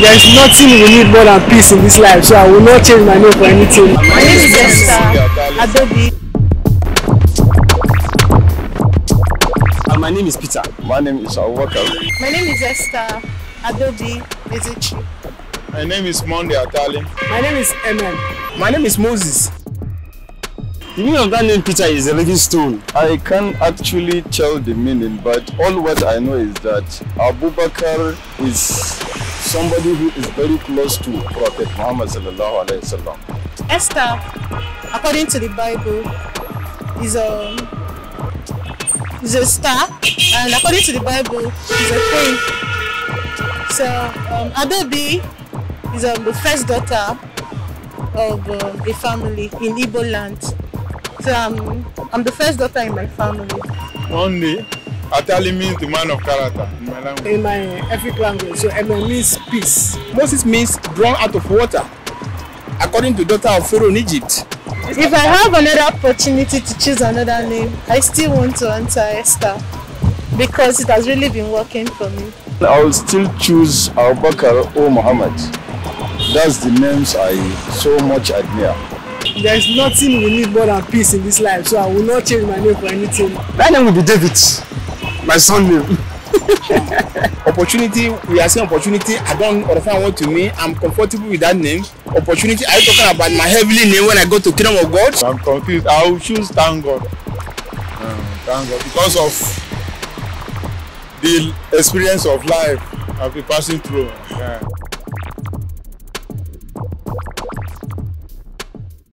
There is nothing we need more than peace in this life, so I will not change my name for anything. My name is Esther. My name is Peter. My name is Awaka. My name is Esther. Adobe Ezechi. My name is Monday Atali. My name is Emen. My name is Moses. The meaning of that name, Peter, is a living stone. I can't actually tell the meaning, but all what I know is that Abubakar is somebody who is very close to Prophet Muhammad sallallahu alaihi wasallam. Esther, according to the Bible, is a star, and according to the Bible, is a queen. So Adobe is the first daughter of a family in Igbo land. So I'm the first daughter in my family. Monday Atali means the man of character in my language. In my Efik language, so Emen means peace. Moses means drawn out of water, according to the daughter of Pharaoh in Egypt. If I have another opportunity to choose another name, I still want to answer Esther because it has really been working for me. I will still choose Abubakar or Muhammad. That's the names I so much admire. There is nothing we need more than peace in this life, so I will not change my name for anything. That name will be David, my son name. Opportunity, we are saying opportunity. I don't understand what to mean. I'm comfortable with that name. Opportunity, are you talking about my heavenly name when I go to Kingdom of God? I'm confused. I will choose thank God. Thank God because of the experience of life I've been passing through. Yeah.